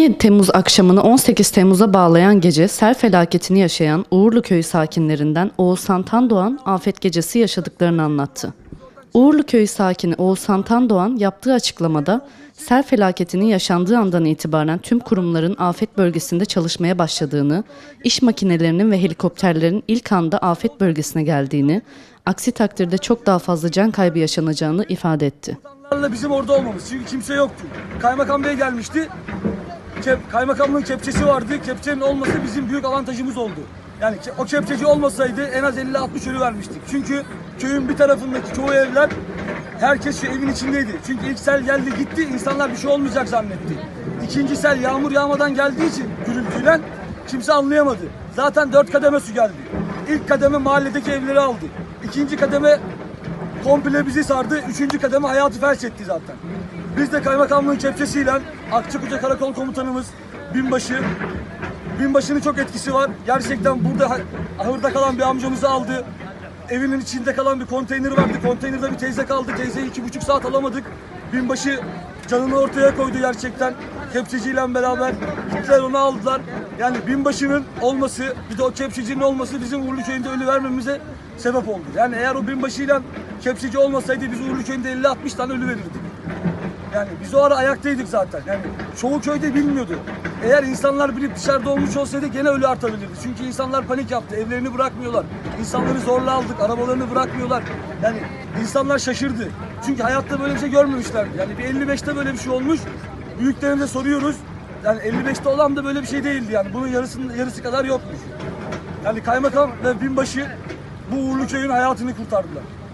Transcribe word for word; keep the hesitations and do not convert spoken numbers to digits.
yedi Temmuz akşamını on sekiz Temmuz'a bağlayan gece sel felaketini yaşayan Uğurlu Köyü sakinlerinden Oğuzhan Tandoğan afet gecesi yaşadıklarını anlattı. Uğurlu Köyü sakini Oğuzhan Tandoğan yaptığı açıklamada sel felaketinin yaşandığı andan itibaren tüm kurumların afet bölgesinde çalışmaya başladığını, iş makinelerinin ve helikopterlerin ilk anda afet bölgesine geldiğini, aksi takdirde çok daha fazla can kaybı yaşanacağını ifade etti. Bizim orada olmamız çünkü kimse yoktu. Kaymakam Bey gelmişti. Kep, kaymakamlığın kepçesi vardı. Kepçenin olması bizim büyük avantajımız oldu. Yani o kepçeci olmasaydı en az elli altmış ölü vermiştik. Çünkü köyün bir tarafındaki çoğu evler, herkes şu evin içindeydi. Çünkü ilk sel geldi gitti, insanlar bir şey olmayacak zannetti. İkinci sel yağmur yağmadan geldiği için gürültüyle kimse anlayamadı. Zaten dört kademe su geldi. İlk kademe mahalledeki evleri aldı. İkinci kademe komple bizi sardı. Üçüncü kademe hayatı felç etti zaten. Biz de kaymakamlığın kepçesiyle Akçakoca Karakol Komutanımız Binbaşı, Binbaşı'nın çok etkisi var. Gerçekten burada ahırda kalan bir amcamızı aldı. Evinin içinde kalan bir konteyner vardı. Konteynerde bir teyze kaldı. Teyzeyi iki buçuk saat alamadık. Binbaşı canını ortaya koydu gerçekten. Kepçeciyle beraber gittiler, onu aldılar. Yani binbaşının olması, bir de o kepçecinin olması bizim Uğurlu Köyü'nde ölü vermemize sebep oldu. Yani eğer o binbaşıyla kepçeci olmasaydı biz Uğurlu Köyü'nde elli altmış tane ölü verirdik. Yani biz o ara ayaktaydık zaten. Yani çoğu köyde bilmiyordu. Eğer insanlar bilip dışarıda olmuş olsaydı gene ölü artabilirdi. Çünkü insanlar panik yaptı. Evlerini bırakmıyorlar. İnsanları zorla aldık. Arabalarını bırakmıyorlar. Yani insanlar şaşırdı. Çünkü hayatta böyle bir şey görmemişlerdi. Yani bir elli beşte böyle bir şey olmuş. Büyüklerimize soruyoruz. Yani elli beşte olan da böyle bir şey değildi yani. Bunun yarısının yarısı kadar yokmuş. Yani kaymakam ve binbaşı bu Uğurlu Köy'ün hayatını kurtardılar.